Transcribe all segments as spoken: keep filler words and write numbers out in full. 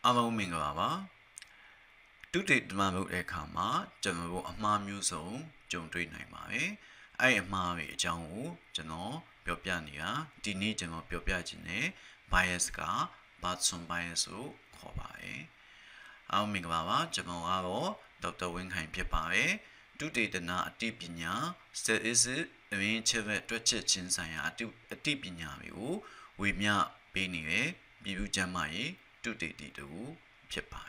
Amo Mingava two date Mamu Ekama, Jamabo Amamu so, John Tree Naimai, I am Mami Jangu, Jano, Piopiania, Dini Jamo Piopiagine, Biasca, Berkson Bias, Kobai. Amo Mingava, Jamao, Doctor Wingheim Piapae, two date na Tipinia, still is it, a main cheve, Twitchin Saya, a Tipinia, we mea Beniwe, Bibu Jamai, two date do, Piapai.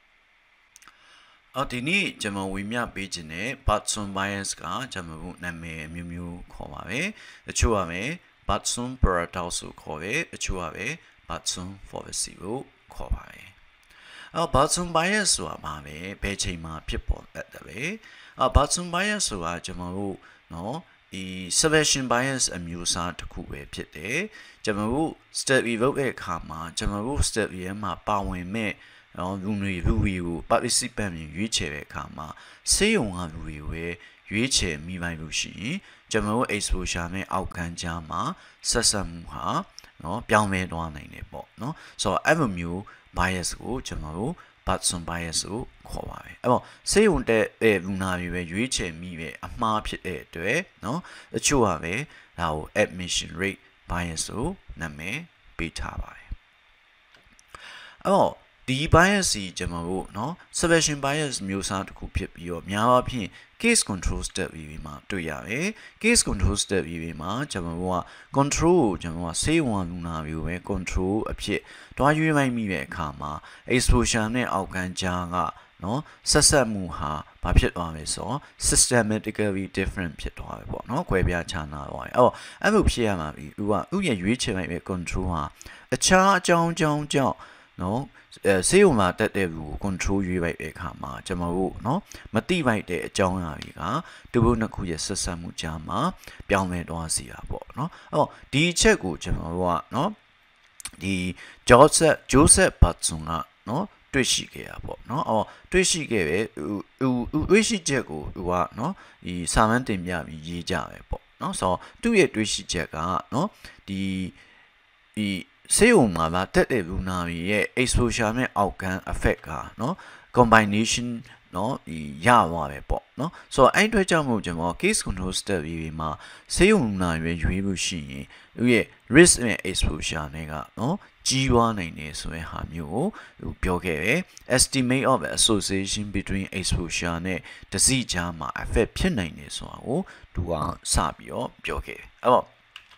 Altini, Jamo Wimia Bejine, Berkson Bias ka, Jamo Name Mumu Komae, a Chuame, Berkson Paratausu Kove, a Chuave, Berkson for the Sivu Kovae. Our Berkson Bias were Mame, Pechima people at the way. Our Berkson Bias were Jamo, no, the Salvation Bias and Musa to Kuwe Pite, Jamo, step evoke Kama, Jamo step Yama, Bawe me. Rumi Rui, participant in Yuche Kama, say on Rui, Yuche Mivalushi, Jamo Exposure, Alcan Jama, Sasamuha, no, Piame Dwana in a boat, no, so Avenue Bias go, Jamo, Berkson Bias go, Kowai. Oh, say on the Lunavi, Yuche Mive, a marpit air to it, no, the Chuave, now admission rate bias go, Name, Betabai. Oh, the bias is Jamao, no? Salvation bias musa to copy your Miawa case control step vivima to Yave, case control step vivima, Jamawa, control Jamawa, say one luna view, control appear. Do you remind me a karma, exposure ne Alcan Janga, no? Sasamuha, Papit on so, systematically different pit or no? Quabia chana. Oh, I will Piama, you are Uya Rich make control. A cha, John, John, John, no? Say that they will control you by a kama, Jamao, no? Mati right there, John Aviga, the Bunakuya Sasamu Jama, Biame Dosia, no? Oh, the Chegu Jamawa, no? The Joseph Joseph Patsuna, no? Twishike, no? Or Twishike, Wishi Jago, you are, no? The Samantim Yami Yija, no? So, do it Twishika, no? The the say umama that the lunami exposure may outcome affect no combination no yawa no so I do jamu jamo case control step ma say umami yuibushi we risk exposure nega no G one nine so a hamu pyoke estimate of association between exposure ne the Z jama affect pin nine so to one sabio pyoke oh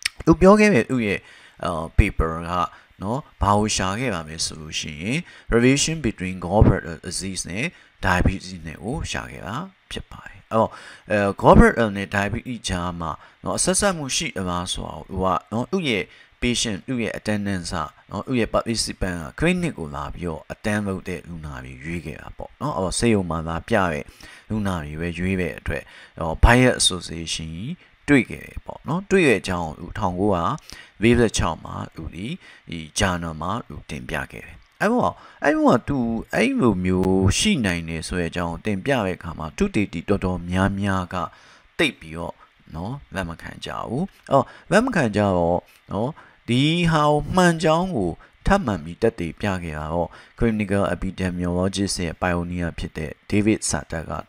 upyoke uye Uh, paper ha no bao shage ba me solution relation between corporate disease ne diabetes ne ko shage ba phit pai oh uh, corporate ne diabetes ကြားမှာเนาะဆက်ဆက်မှုရှိအမှာဆိုတော့ဟိုကเนาะသူ့ရဲ့ patient သူ့ရဲ့ attendance เนาะသူ့ရဲ့ participant က clinic ကိုလာပြီးတော့ attend လုပ်တဲ့လူနာတွေရွေးခဲ့တာပေါ့เนาะအဲ့တော့ဆေးရုံမှာလာပြတဲ့လူနာတွေပဲရွေးတဲ့အတွက်ဟော bias association တွေ့ခဲ့တယ်ပေါ့เนาะတွေ့ရဲ့အကြောင်း1946မှာသူဒီဒီ journal မှာသူတင်ပြခဲ့တယ်အဲ့တော့အဲ့တော့သူအဲ့လိုမျိုးရှိနိုင်နေဆိုတဲ့အကြောင်းတင်ပြတဲ့အခါမှာသူတေတီတော်တော်များများကတိတ်ပြီးတော့เนาะလက်မခံကြဘူးအော်လက်မခံကြတော့เนาะဒီဟာမှန်ကြောင်းကိုထပ်မှန်ပြီးတက်တည်ပြခဲ့တာတော့ clinical epidemiologist ရဲ့ pioneer ဖြစ်တဲ့ David Sutter က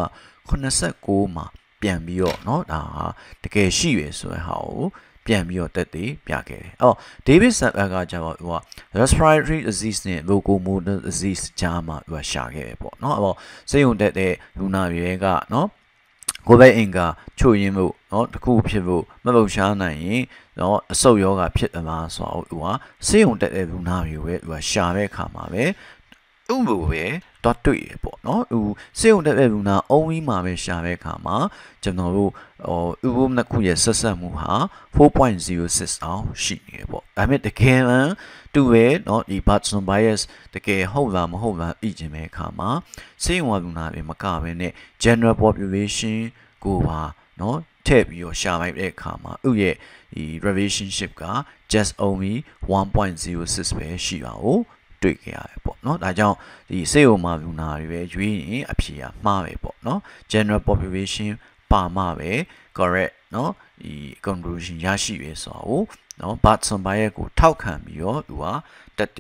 1989မှာပြန်ပြီးတော့เนาะဒါဟာတကယ်ရှိရယ်ဆိုတဲ့ဟာကိုပြန်ပြီးတော့တက်တည်ပြခဲ့တယ်အော် David Sutter ကကျတော့ဟိုက respiratory disease နဲ့ locomotor disease ကြားမှာသူကရှာခဲ့တယ်ပေါ့เนาะအော်စိတ်ုံတက်တဲ့လူနာတွေကเนาะကိုယ်ပဲအင်္ဂါချို့ရင်းမှုเนาะတခုဖြစ်ဖို့မလုံရှားနိုင်ရင်เนาะအဆုတ်ယောဂဖြစ်သလားဆိုတော့သူကစိတ်ုံတက်တဲ့လူနာတွေပဲသူကရှာတဲ့အခါမှာပဲဥပ္ပဝေတော့တွေ့ရပေါ့နော်ဟိုစေုံတဲ့လူနာအုံးကြီးမှာပဲရှာတဲ့အခါမှာကျွန်တော်တို့ဟိုဥပ္ပနှစ်ခုရဲ့ဆက်ဆက်မှုဟာfour point zero sixအောင်ရှိနေတယ်ပေါ့ဒါပေမဲ့တကယ်မှတူပဲနော်ဒီ Berkson Bias တကယ်ဟုတ်လားမဟုတ်လားသိချင်တဲ့အခါမှာစေုံလူနာတွေမကဘဲနဲ့ general population ကိုပါနော်ထည့်ပြီးတော့ရှာလိုက်တဲ့အခါမှာဥရဲ့ဒီ relationship က just only one point zero six ပဲရှိပါဦးတွေ့ကြရတယ်ပေါ့နော်ဒါကြောင့်ဒီစေယုံမှာလူနာတွေပဲရွေးရင်အဖြေကမှားပဲပေါ့နော် general population ပါမှာပဲ correct နော်ဒီ conclusion ရရှိပဲဆိုတော့နော် Berkson Bias ကိုထောက်ခံပြီးတော့သူကတက်တည်ပြ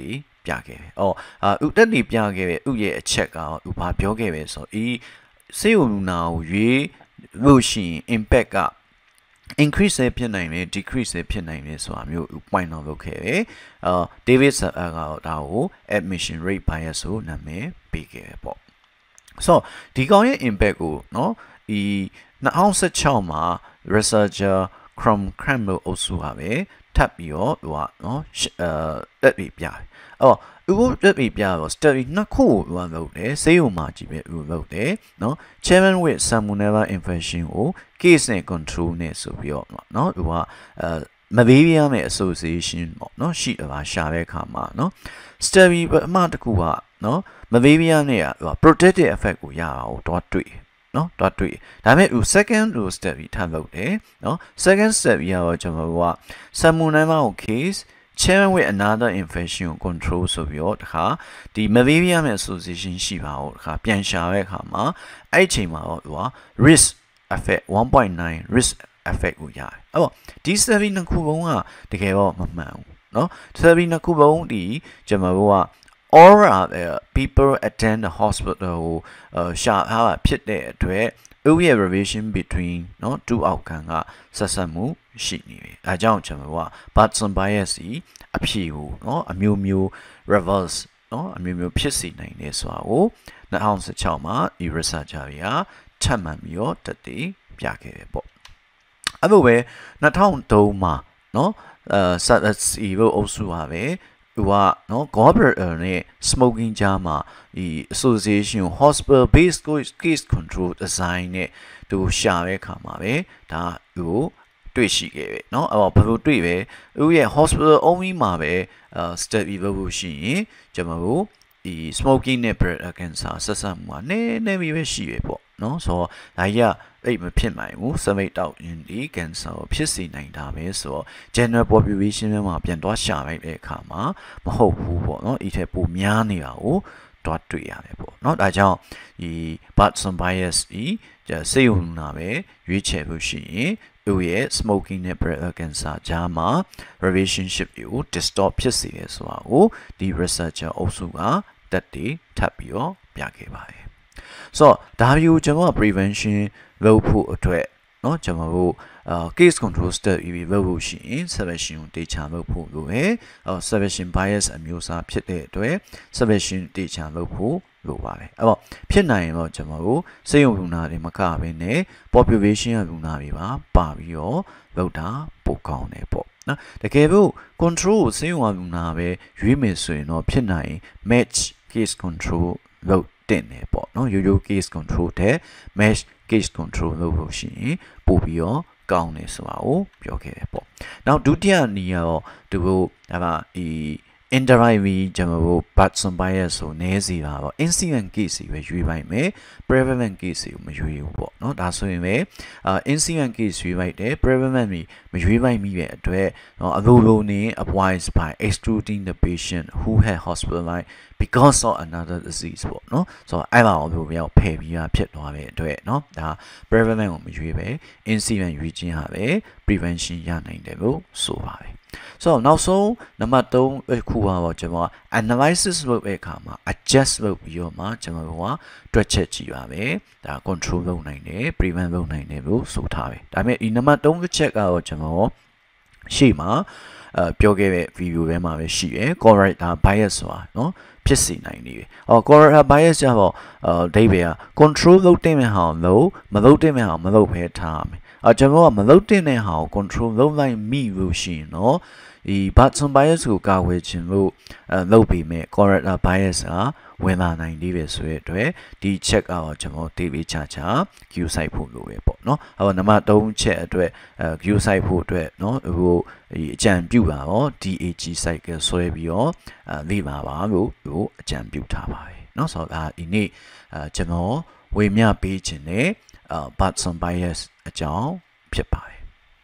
ပြခဲ့တယ်။အော်အာဥတက်တီပြခဲ့တဲ့ဥရဲ့အချက်ကဥဘာပြောခဲ့ပဲဆိုဒီစေယုံလူနာကိုရွေးလို့ရှိရင် impact က increase ဖြစ်နိုင်တယ် decrease ဖြစ်နိုင်တယ်ဆိုတာမျိုး point out လုပ်ခဲ့တယ်။အော် David Satter ကတော့ဒါကို admission rate bias ကိုနာမည်ပေးခဲ့တယ်ပေါ့။ so ဒီကောင်ရဲ့ impact ကိုเนาะဒီtwo thousand sixteenမှာ researcher Crom Cram လို့အုပ်စုပါပဲထပ်ပြီးတော့ဟိုကเนาะအဲတက်ပြီးပြတယ်။အော်ဥပတက်ပြီးပြတော့ study နှစ်ခုဟိုလုပ်တယ်ဆေးရုံမှာကြည့်ပဲဟိုလုပ်တယ်เนาะ chairman with salmonella infection ကို case နဲ့ control နဲ့ဆိုပြီးတော့เนาะဟိုကအဲ M E B M ရဲ့ association ပေါ့เนาะရှိတယ်ပါရှာတဲ့အခါမှာเนาะ study အမှတစ်ခုကเนาะ M E B M နဲ့ဟို protective effect ကိုရအောင်တော့တွေ့နော်တော့တွေ့ဒါပေမဲ့ second step ပြီးထားလုပ်တယ်နော် second step ပြီးတော့ကျွန်တော်တို့က salmonella case chain with another infection control ဆိုပြီးတော့တခါဒီ M E B M ရဲ့ association ရှိပါတော့တခါပြန်ရှာတဲ့အခါမှာအဲ့အချိန်မှာတော့သူက risk effect one point nine risk effect ကိုရတယ်အဲ့တော့ဒီ study နှစ်ခုလုံးကတကယ်တော့မမှန်ဘူးနော် study နှစ်ခုလုံးဒီကျွန်တော်တို့ကall uh, people attend the hospital ကိုရှာထားတာဖြစ်တဲ့အတွက်ဥရဲ့ relation between เนาะ two outcome ကဆက်ဆက်မှုရှိနေပြီ။ဒါကြောင့်ကျွန်တော်က Berkson Bias အဖြေကိုเนาะအမျိုးမျိုး reverse เนาะအမျိုးမျိုးဖြစ်စေနိုင်တယ်ဆိုတာကိုtwo thousand sixteenမှာဒီ researcher တွေကထပ်မံပြီးတော့တက်တည်ပြခဲ့တယ်ပေါ့။အဲ့လိုပဲtwo thousand threeမှာเนาะအဲ Satsy လို့အုပ်စုပါပဲဟိုကနော် corporate နဲ့ smoking ကြားမှာဒီ association hospital based case control design နဲ့သူရှာတဲ့အခါမှာပဲဒါဟိုတွေ့ရှိခဲ့ပဲเนาะအဲ့တော့ဘယ်လိုတွေ့ပဲသူရဲ့ hospital only မှာပဲ study လုပ်လို့ရှိရင်ကျွန်တော်တို့ဒီ smoking နဲ့ breast cancer ဆက်ဆက်မှုကနည်းနည်းပဲရှိပဲပေါ့เนาะဆိုတော့ဒါကြီးကအဲ့မဖြစ်နိုင်ဘူးစမိတ်တောက်ရင်ဒီ cancer ကိုဖြစ်စေနိုင်တာပဲဆိုတော့ general population မှာပြန်သွားရှာလိုက်တဲ့အခါမှာမဟုတ်ဘူးပေါ့เนาะဒီထက်ပိုများနေတာကိုတွားတွေ့ရတယ်ပေါ့เนาะဒါကြောင့်ဒီ Berkson Bias ဒီစေယုံနာပဲရွေးချယ်ဖို့ရှိရင်သူရဲ့ smoking နဲ့ breast cancer ကြားမှာ relationship ကို distort ဖြစ်စေတယ်ဆိုတာကိုဒီ researcher အုပ်စုကတက်တည်ထပ်ပြီးတော့ပြခဲ့ပါတယ်ဆိုတော့ဒါမျိုးကျွန်တော် prevention လုပ်ဖို့အတွက်เนาะကျွန်တော်တို့ case control step ပြီးလုပ်လို့ရှိရင် selection ကိုတေချာလုပ်ဖို့လိုတယ်အဲ selection bias အမျိုးအစားဖြစ်တဲ့အတွက် selection တေချာလုပ်ဖို့လိုပါတယ်အဲ့တော့ဖြစ်နိုင်ရင်တော့ကျွန်တော်တို့စေယုံလူနာတွေမကဘဲနဲ့ population လူနာတွေပါပါပြီးတော့လုပ်တာပိုကောင်းတယ်ပေါ့နော်တကယ်လို့ control စေယုံလူနာပဲရွေးမယ်ဆိုရင်တော့ဖြစ်နိုင် match case control လုပ်တင်တယ်ပေါ့နော်ရိုးရိုး case control တဲ့ match case control လုပ်လို့ရှိရင်ပို့ပြီးတော့ကောင်းတယ်ဆိုတာကိုပြောခဲ့တယ်ပေါ့နောက်ဒုတိယနည်းကတော့သူတို့ဒါကဒီ indirectly ကျွန်တော်တို့ Berkson Bias ဆိုနည်းစီတာပေါ့ incident case တွေပဲရွေးလိုက်မယ် prevalent case တွေကိုမရွေးဘူးပေါ့နော်ဒါဆိုရင်ပဲအာ incident case ရွေးလိုက်တယ် prevalent မရွေးလိုက်မိတဲ့အတွက်အလိုလိုနေ avoid by excluding the patient who had hospitalized because of another disease ပေါ့နော်ဆိုတော့အဲ့ဒါကိုဘယ်လိုဖယ်ပြီးတာဖြစ်သွားတဲ့အတွက်နော်ဒါ prevalent ကိုမရွေးပဲ incident ရွေးခြင်းဟာပဲ prevention ရနိုင်တယ်လို့ဆိုပါတယ်ဆိုတော့နောက်ဆုံးနံပါတ်threeခုကတော့ကျွန်တော် analysis လုပ်တဲ့အခါမှာ adjust လုပ်ပြီးတော့မှကျွန်တော်တို့ကတွက်ချက်ကြည့်ပါမယ်ဒါ control လုပ်နိုင်တယ် prevent လုပ်နိုင်တယ်လို့ဆိုထားတယ်ဒါပေမဲ့ဒီနံပါတ်threeချက်ကတော့ကျွန်တော်ရှေ့မှာအဲပြောခဲ့တဲ့ video ထဲမှာပဲရှိရယ် corrector bias ဆိုတာနော်ဖြစ်စေနိုင်နေပြီ။အော် corrector bias ကျတော့အဒိဗေက control လုပ်တဲ့မဲ့ဟာလို့မလုပ်တဲ့မဲ့ဟာမလုပ်ဖဲထားမယ်။အော်ကျွန်တော်ကမလုပ်တဲ့နဲ့ဟာကို control လုပ်လိုက်မိလို့ရှိရင်နော်ဒီ Berkson Bias ကိုကာဝယ်ခြင်းလို့အဲလုပ်ပြီးမဲ့ corrector bias ကဝင်လာနိုင်သေးပဲဆိုတဲ့အတွက်ဒီ check ကတော့ကျွန်တော်တေးပေးချာချာ queue site ဖို့လိုပဲပေါ့နော်။အော်နံပါတ်threeချက်အတွက်အဲ queue site ဖို့အတွက်နော်ဟိုဒီအကြံပြုတာတော့ D A G site ကဆွဲပြီးတော့အဲလေ့လာပါလို့ဟိုအကြံပြုထားပါတယ်เนาะဆိုတော့ဒါဒီနေ့အဲကျွန်တော်ဝေမျှပေးခြင်းနဲ့အဲ Berkson Bias အကြောင်းဖြစ်ပါတယ်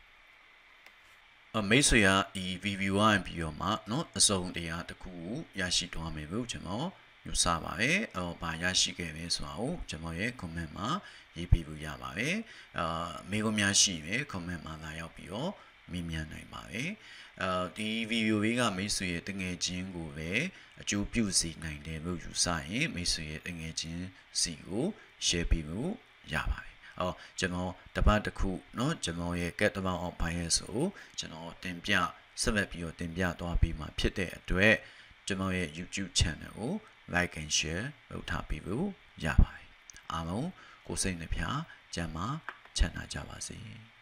မိတ်ဆွေကဒီ review ဝိုင်းပြီးတော့မှเนาะအစုံတရားတစ်ခုရရှိသွားမယ်လို့ကျွန်တော်ယူဆပါတယ်အော်ဗာရရှိခဲ့ပဲဆိုတာကိုကျွန်တော်ရဲ့ comment မှာရေးပေးလို့ရပါတယ်အာမေးခွန်းများရှိရင် comment မှာလာရောက်ပြီးတော့မေးမြန်းနိုင်ပါပဲအဲဒီဗီဒီယိုလေးကမိတ်ဆွေရဲ့တငယ်ချင်းကိုပဲအကျိုးပြုစေနိုင်တယ်လို့ယူဆရင်မိတ်ဆွေရဲ့တငယ်ချင်းစီကို share ပေးဖို့ရပါတယ်အော်ကျွန်တော်တပတ်တစ်ခုเนาะကျွန်တော်ရဲ့ get about of bias ကိုကျွန်တော်တင်ပြဆက်လက်ပြီးတော့တင်ပြသွားပြီးမှဖြစ်တဲ့အတွက်ကျွန်တော်ရဲ့ YouTube channel ကို like and share လုပ်ထားပြီးဖို့ရပါတယ်အားလုံးကိုစိတ်နှပြကျမ်းမာချမ်းသာကြပါစေ